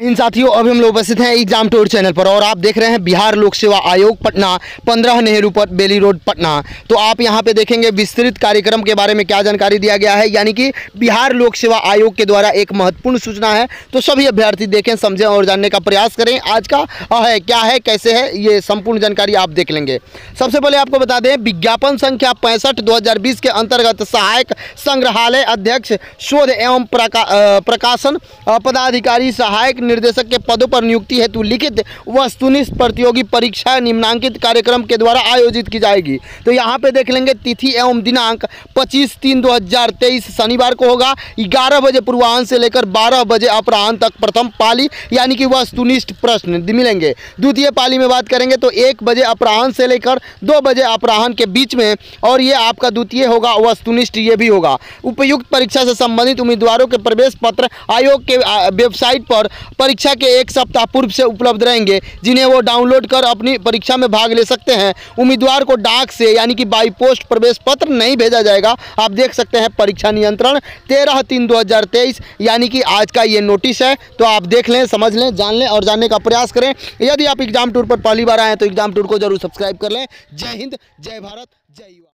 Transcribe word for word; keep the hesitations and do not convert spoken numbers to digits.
इन साथियों अभी हम लोग उपस्थित हैं एग्जाम टूर चैनल पर और आप देख रहे हैं बिहार लोक सेवा आयोग पटना, पंद्रह नेहरू पथ बेली रोड पटना। तो आप यहां पे देखेंगे विस्तृत कार्यक्रम के बारे में क्या जानकारी दिया गया है, यानी कि बिहार लोक सेवा आयोग के द्वारा एक महत्वपूर्ण सूचना है। तो सभी अभ्यर्थी देखें, समझें और जानने का प्रयास करें। आज का है क्या है, कैसे है, ये संपूर्ण जानकारी आप देख लेंगे। सबसे पहले आपको बता दें, विज्ञापन संख्या पैंसठ दो हजार बीस के अंतर्गत सहायक संग्रहालय अध्यक्ष शोध एवं प्रका, प्रकाशन पदाधिकारी सहायक निर्देशक के पदों पर नियुक्ति हेतु लिखित वस्तुनिष्ठ प्रतियोगी परीक्षा निम्नांकित कार्यक्रम के द्वारा आयोजित की जाएगी। तो यहाँ पे देख लेंगे तिथि एवं दिनांक पच्चीस तीन दो हजार तेईस शनिवार को होगा। ग्यारह बजे पूर्वाह्न से लेकर बारह बजे अपराह्न तक प्रथम पाली यानी कि वस्तुनिष्ठ प्रश्न मिलेंगे। द्वितीय पाली में बात करेंगे तो एक बजे अपराह्न से लेकर दो बजे अपराह्न के बीच में, और ये आपका द्वितीय होगा वस्तुनिष्ठ, ये भी होगा। उपयुक्त परीक्षा से संबंधित उम्मीदवारों के प्रवेश पत्र आयोग के वेबसाइट पर परीक्षा के एक सप्ताह पूर्व से उपलब्ध रहेंगे, जिन्हें वो डाउनलोड कर अपनी परीक्षा में भाग ले सकते हैं। उम्मीदवार को डाक से यानी कि बाई पोस्ट प्रवेश पत्र नहीं भेजा जाएगा। आप देख सकते हैं परीक्षा नियंत्रण तेरह तीन दो हजार तेईस यानी कि आज का ये नोटिस है। तो आप देख लें, समझ लें, जान लें और जानने का प्रयास करें। यदि आप एग्जाम टूर पर पहली बार आए हैं तो एग्जाम टूर को जरूर सब्सक्राइब कर लें। जय हिंद, जय भारत, जय युवा।